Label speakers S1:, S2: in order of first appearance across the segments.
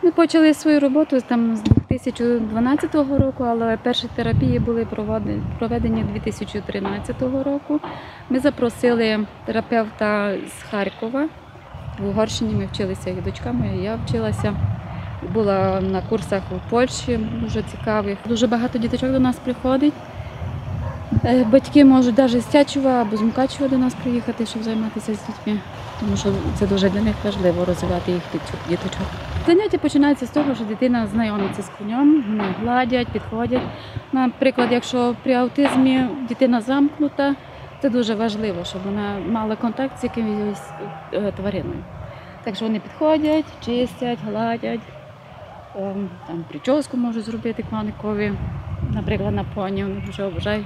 S1: Ми почали свою роботу там з 2012 року, але перші терапії були проведені 2013 року. Ми запросили терапевта з Харкова. В Угорщині ми вчилися, і дочка моя, і я вчилася. Була на курсах у Польщі, дуже цікавих. Дуже багато діточок до нас приходить. Батьки можуть навіть з Тячева або з Мукачева до нас приїхати, щоб займатися з дітьми, тому що це дуже для них важливо розвивати їх діточок. Заняття починаються з того, що дитина знайомиться з конем, вони гладять, підходять. Наприклад, якщо при аутизмі дитина замкнута, це дуже важливо, щоб вона мала контакт з якимось твариною. Так що вони підходять, чистять, гладять, там прическу можуть зробити коникові, наприклад, на поні, вони дуже обожають.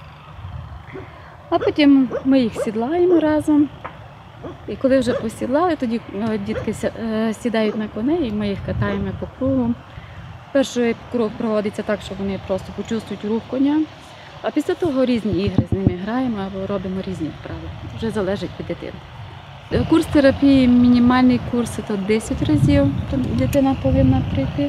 S1: А потім ми їх сідлаємо разом. І коли вже посідлали, тоді дітки сідають на коней і ми їх катаємо по кругу. Перший круг проводиться так, що вони просто почувствують рух коня, а після того різні ігри з ними граємо або робимо різні вправи. Вже залежить від дитини. Курс терапії, мінімальний курс – це 10 разів дитина повинна прийти.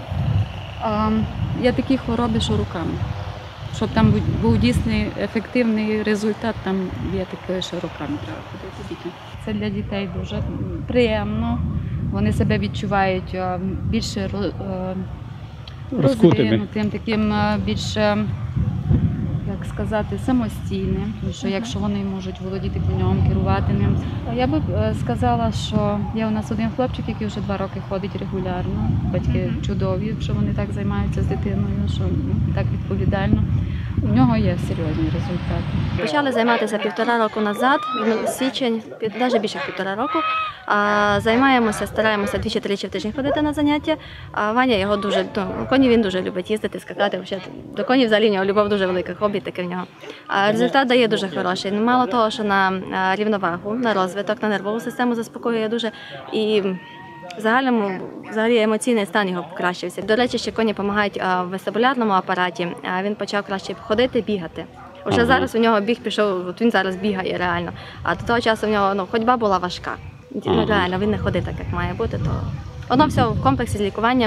S1: Є такі хвороби, що руками. Щоб там був дійсний ефективний результат, там є таке, що руками треба ходити дітям. Це для дітей дуже приємно. Вони себе відчувають більше розвинутим, таким більше, як сказати, самостійним. Тому що якщо вони можуть володіти конем, керувати ним. Я би сказала, що є у нас один хлопчик, який вже 2 роки ходить регулярно. Батьки чудові, що вони так займаються з дитиною, що так відповідально. У нього є серйозні результати.
S2: Почали займатися 1,5 року назад, січень, навіть більше 1,5 року. Займаємося, стараємося 2-3 в тиждень ходити на заняття. Ваня його дуже, коні він дуже любить їздити, скакати. До коней взагалі в нього любов дуже велика, хобі таке в нього. Результат дає дуже хороший. Мало того, що на рівновагу, на розвиток, на нервову систему заспокоює дуже. І взагалі емоційний стан його покращився. До речі, ще коні допомагають в вестибулярному апараті. Він почав краще ходити, бігати. Уже зараз у нього біг пішов, от він зараз бігає реально. А до того часу в нього ходьба була важка. Реально, він не ходить так, як має бути. Воно все в комплексі з лікуванням,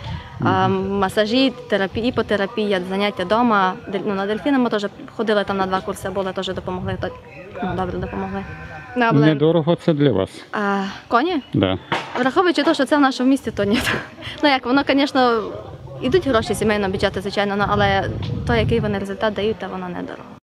S2: масажі, терапії, іпотерапія, заняття вдома. На дельфіни ми теж ходили, там на 2 курси були, теж допомогли. Добре допомогли.
S3: Недорого це для вас?
S2: Коні?
S3: Да.
S2: Враховуючи те, що це в нашому місті, то ні. Воно, звісно, йдуть гроші сімейного бюджету, звичайно, але той, який вони результат дають, то воно недорого.